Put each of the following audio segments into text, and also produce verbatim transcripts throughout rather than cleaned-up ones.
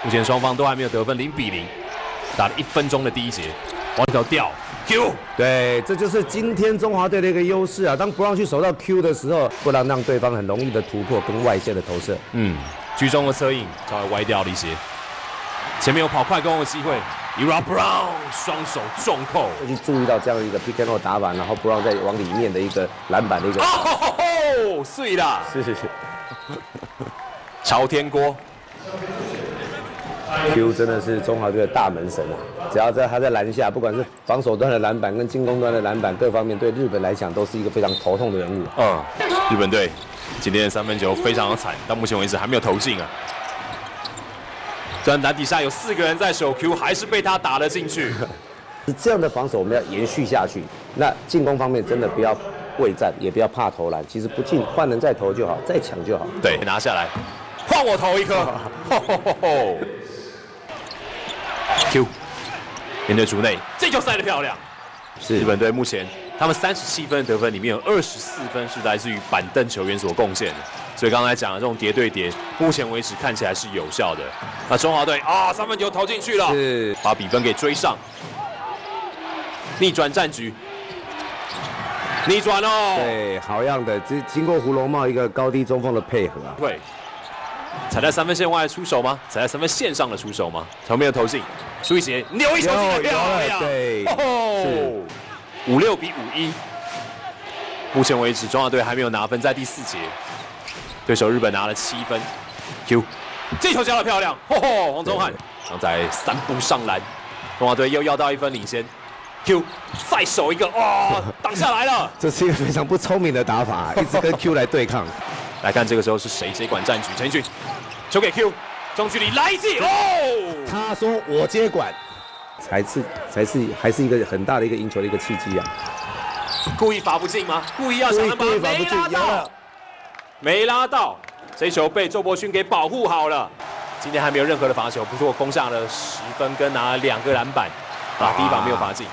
目前双方都还没有得分，零比零，打了一分钟的第一节，往里头掉 Q， 对，这就是今天中华队的一个优势啊。当布朗去守到 Q 的时候，不能让对方很容易的突破跟外线的投射。 嗯，居中的策应稍微歪掉了一些，前面有跑快攻的机会 ，Ira Brown 双手重扣， 去注意到这样一个 pick and roll 打法，然后布朗再往里面的一个篮板的一个， 哦，碎啦， 是是是， 朝天锅。 Q 真的是中华队的大门神啊！只要在他在篮下，不管是防守端的篮板跟进攻端的篮板，各方面对日本来讲都是一个非常头痛的人物。 嗯，日本队今天的三分球非常的惨，到目前为止还没有投进啊。虽然篮底下有四个人在守 Q， 还是被他打了进去。 这样的防守我们要延续下去。那进攻方面真的不要畏战，也不要怕投篮。其实不进换人再投就好，再抢就好。 对，拿下来，换我投一颗。吼吼吼吼 Q 面对竹内，这球塞得漂亮。是日本队目前他们三十七分的得分里面有二十四分是来自于板凳球员所贡献的，所以刚才讲的这种叠对叠，目前为止看起来是有效的。那中华队啊，三分球投进去了，是把比分给追上，逆转战局，逆转哦。 对，好样的，经经过胡龙茂一个高低中锋的配合啊。 对。踩在三分线外的出手吗？踩在三分线上的出手吗？从没有投进，苏一杰扭一球进来，漂亮！ 对， 哦，五六比五一。目前为止，中华队还没有拿分，在第四节，对手日本拿了七分。Q， 这球加得漂亮！吼吼，黄宗翰，刚才三步上篮，中华队又要到一分领先。Q 再守一个，哇，挡下来了。 这是一个非常不聪明的打法，一直跟 Q 来对抗。 来看这个时候是谁谁管战局？陈奕迅球给 Q， 中距离来一记哦！ 他说我接管，才是才是还是一个很大的一个赢球的一个契机啊！ 故意罚不进吗？故意要想篮板，没拉到，没拉到，这球被周伯勋给保护好了。今天还没有任何的罚球，不过攻下了十分跟拿了两个篮板，啊，第一棒没有罚进。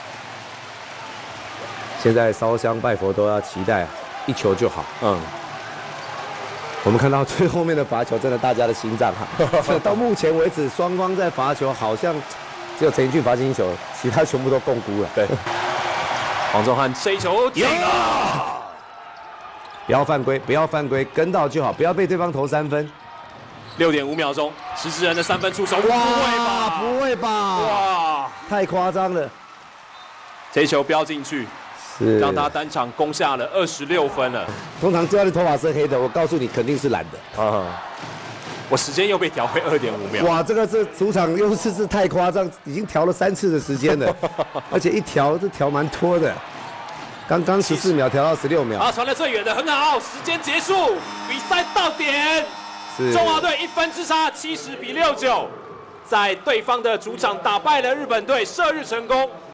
现在烧香拜佛都要期待一球就好，嗯。我们看到最后面的罚球，真的大家的心脏哈。到目前为止，双方在罚球好像只有陈奕迅罚进一球，其他全部都共估了。对， 黄宗翰这一球进了， 不要犯规，不要犯规，跟到就好，不要被对方投三分。 六点五秒钟，石之人的三分出手，不会吧？ 不会吧？哇，太夸张了！ 这一球飙进去。让他单场攻下了二十六分了。 通常这样的头发是黑的，我告诉你肯定是蓝的。啊， 我时间又被调回二点五秒。 哇，这个是主场优势是太夸张，已经调了三次的时间了，而且一调是调蛮多的。刚刚十四秒调到十六秒。 啊，传得最远的很好，时间结束，比赛到点。中华队一分之差，七十比六九，在对方的主场打败了日本队，射日成功。